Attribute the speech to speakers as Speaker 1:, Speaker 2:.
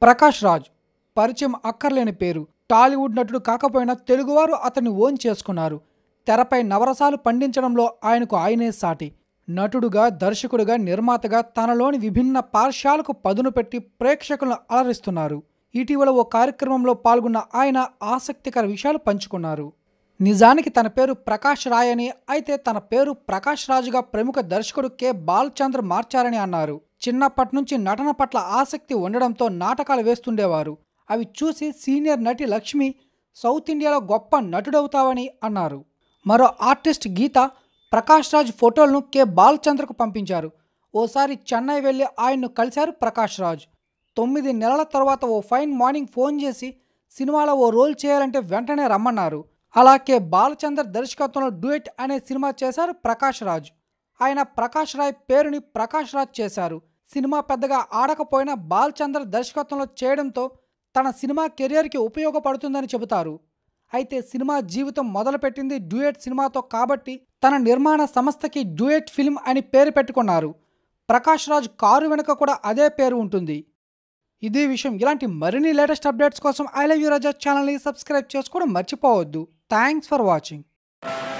Speaker 1: ప్రకాష్ రాజ్ పరిచయం అక్కర్లేని పేరు. టాలీవుడ్ నటుడు కాకపోయినా తెలుగువారు అతన్ని ఓన్ చేసుకున్నారు. తెరపై నవరసాలు పండించడంలో ఆయనకు ఆయనే సాటి. నటుడుగా, దర్శకుడిగా, నిర్మాతగా తనలోని విభిన్న పార్శ్యాలకు పదును పెట్టి ప్రేక్షకులను అలరిస్తున్నారు. ఇటీవల ఓ కార్యక్రమంలో పాల్గొన్న ఆయన ఆసక్తికర విషయాలు పంచుకున్నారు. నిజానికి తన పేరు ప్రకాష్ రాయ్ అని, అయితే తన పేరు ప్రకాష్ రాజుగా ప్రముఖ దర్శకుడు కె. బాలచంద్ర మార్చారని అన్నారు. చిన్నప్పటి నుంచి నటన పట్ల ఆసక్తి ఉండడంతో నాటకాలు వేస్తుండేవారు. అవి చూసి సీనియర్ నటి లక్ష్మి సౌత్ ఇండియాలో గొప్ప నటుడవుతావని అన్నారు. మరో ఆర్టిస్ట్ గీత ప్రకాష్ రాజ్ ఫోటోలను కె. బాలచంద్రకు పంపించారు. ఓసారి చెన్నై వెళ్లి ఆయన్ను కలిశారు ప్రకాష్ రాజ్. 9 నెలల తర్వాత ఓ ఫైన్ మార్నింగ్ ఫోన్ చేసి సినిమాలో ఓ రోల్ చేయాలంటే వెంటనే రమ్మన్నారు. అలా కె. బాలచందర్ దర్శకత్వంలో డ్యూయెట్ అనే సినిమా చేశారు ప్రకాష్ రాజ్. ఆయన ప్రకాష్ రాయ్ పేరుని ప్రకాష్ రాజ్ చేశారు. సినిమా పెద్దగా ఆడకపోయినా బాలచందర్ దర్శకత్వంలో చేయడంతో తన సినిమా కెరియర్కి ఉపయోగపడుతుందని చెబుతారు. అయితే సినిమా జీవితం మొదలుపెట్టింది డ్యూయెట్ సినిమాతో కాబట్టి తన నిర్మాణ సంస్థకి డ్యూయెట్ ఫిల్మ్ అని పేరు పెట్టుకున్నారు. ప్రకాష్ రాజ్ కారు వెనుక కూడా అదే పేరు ఉంటుంది. ఇదే విషయం. ఇలాంటి మరిన్ని లేటెస్ట్ అప్డేట్స్ కోసం ఐ లవ్ యూ రాజా ఛానల్ని సబ్స్క్రైబ్ చేసుకోవడం మర్చిపోవద్దు. Thanks for watching.